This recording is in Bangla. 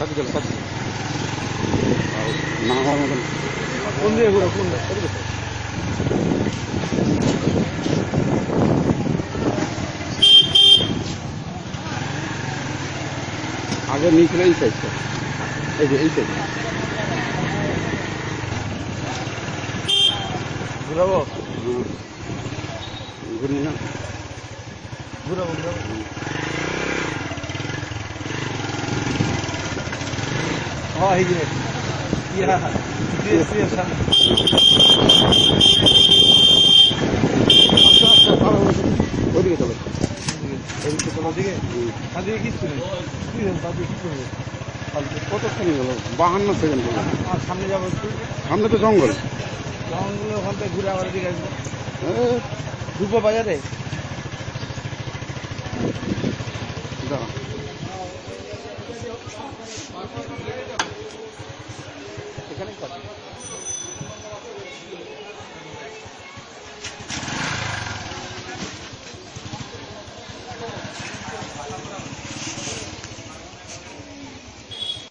না হওয়ার মতন কোন দিকে ঘুরো কোন আগে নিয়েছিল এই সাইডটা, এই যে এই সাইড ঘুরাবো ঘুরি না ঘুরাবো ঘুরাবো হ্যাঁ এই যে ইয়া ওইদিকে চলো দিকে তাদিকে কিচ্ছু নেই তাদিকে কি করবো কতক্ষণ গেল 52 সেকেন্ড বললাম। আর সামনে যাবো একটু সামনে তো জঙ্গল, জঙ্গলে ওখান থেকে ঘুরে আবার দিকে আসবো ঢুকবো বাজারে দাঁড়া এখানে কত